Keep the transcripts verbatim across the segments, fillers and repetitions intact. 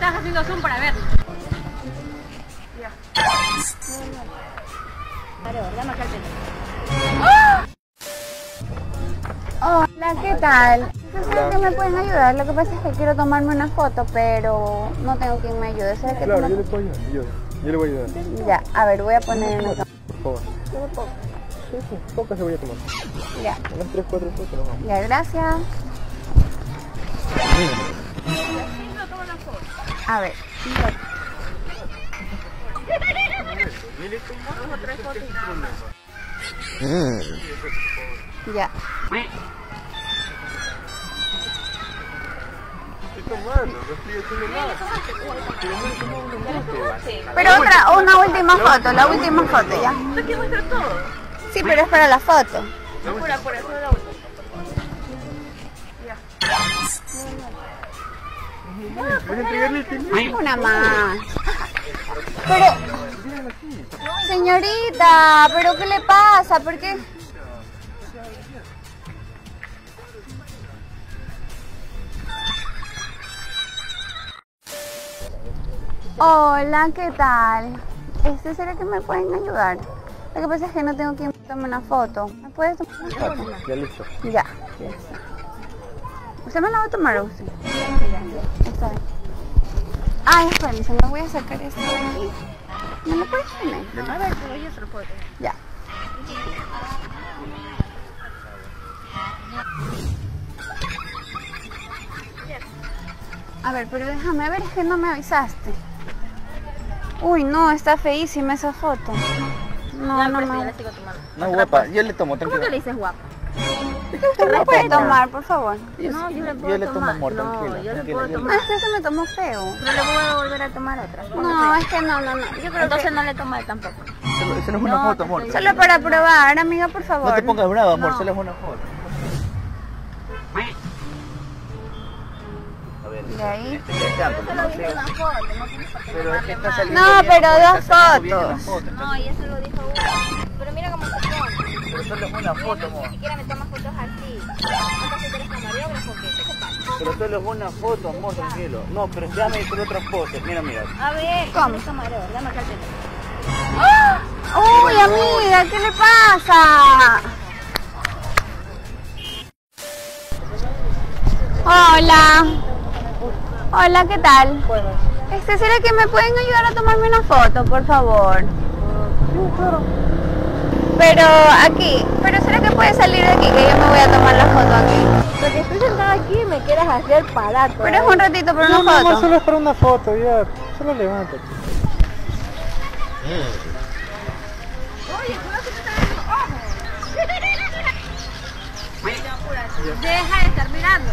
estás haciendo zoom para verlo. Ya. Dame acá el teléfono. Hola, ¿qué tal? ¿Será que me pueden ayudar? Lo que pasa es que quiero tomarme una foto, pero no tengo quien me ayude. ¿Será que Claro, tú me... yo le puedo ayudar, yo, yo le voy a ayudar. Ya, a ver, voy a poner una... Por favor. Solo poco. Sí, sí, pocas se voy a tomar. Ya. Unas tres, cuatro fotos nos vamos. Ya, gracias. A ver. Ya. Pero otra, una última foto, la última foto, ya. ¿Tú quieres mostrar todo? Sí, pero es para la foto. Apura, apura, eso es la última. Ya. Una más. Pero, señorita, ¿pero qué le pasa? ¿Por qué? Hola, ¿qué tal? Este, ¿será que me pueden ayudar? Lo que pasa es que no tengo quien tome una foto. ¿Me puedes tomar una foto? Ya listo. Ya. ¿Usted me la va a tomar o usted? Está bien. Ay, espérense, me voy a sacar esto de aquí. ¿Me lo puedes poner? A ver, pero yo se lo puedo tener. Ya. A ver, pero déjame ver, es que no me avisaste. Uy, no, está feísima esa foto. No, Ya, no, pero no. yo la sigo tomando. No, guapa, yo le tomo, ¿Cómo tranquila. que le dices guapa? ¿Usted me puede tomar, por favor? No, yo le puedo Yo le tomo tomar. amor, No, tranquila. yo le tranquila, puedo yo le- No, tomar. es que se me tomó feo. Pero le puedo volver a tomar otra. No, es que no, no, no. Yo creo Entonces que... no le tomas tampoco. Solo, solo es una No, foto, te amor. estoy- Solo para probar, amiga, por favor. No te pongas brava, amor, No. solo es una foto. A ver, ¿Y ahí? este, este tanto, Solo no dice sé. una foto, no tienes por qué Pero es que está tomarle saliendo No, bien, pero amor, dos está saliendo bien la fotos. foto, más. está- No, y eso lo dijo uno. Pero mira cómo se pone. Pero solo es una Mira, foto, no, amor. ni siquiera me tomas fotos así. ¿Acaso tú eres camarógrafo o qué? ¿Qué te pasa? Pero solo es una foto, amor, tranquilo. No, pero déjame hacer otra foto. Mira, mira. A ver, ¿Cómo? eres camarógrafo, dame acá el teléfono. ¡Ah! ¡Uy, amiga! ¿Qué le pasa? Hola. Hola, ¿qué tal? Este, ¿será que me pueden ayudar a tomarme una foto, por favor? Pero aquí, pero ¿será que puede salir de aquí? Que yo me voy a tomar la foto aquí. Porque estoy sentada aquí y me quieres hacer parar. Pero es un ratito por una No, no, foto. solo es para una foto, ya. Solo levántate. Oye, cuidado que te está viendo los ojos. Deja de estar mirando.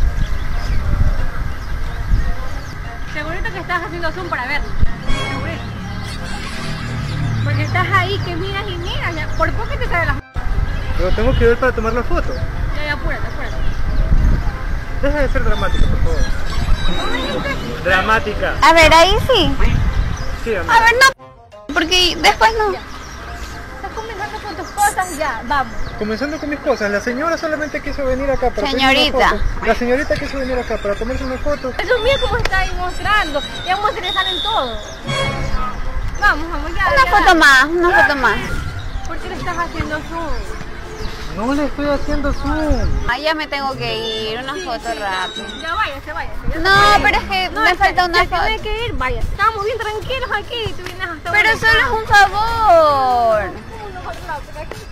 Segurito que estás haciendo zoom para verlo. Segurito. Porque estás ahí que miras y miras. Ya. Por poco te sale la... Pero tengo que ver para tomar la foto. Ya, ya, apúrate, apúrate. Deja de ser dramática, por favor. Dramática. A ver, ahí sí. Sí, amor. A ver, no. Porque después no. Estás comenzando con tus cosas, ya, vamos. Comenzando con mis cosas, la señora solamente quiso venir acá para tomarse Señorita. una foto. La señorita quiso venir acá para tomarse una foto. Eso mira cómo está ahí mostrando. Ya vamos a le salen todo. Vamos, vamos, ya. Una ya. foto más, una foto más. ¿Por qué le estás haciendo zoom? No le estoy haciendo zoom. Ah, ya me tengo que ir, una foto rápida. Ya váyase, váyase. Ya No, váyase. pero es que No, me es que- falta una ya que foto. hay que ir, vaya. Estamos bien tranquilos aquí y tú vienes hasta Pero solo es un favor. un favor.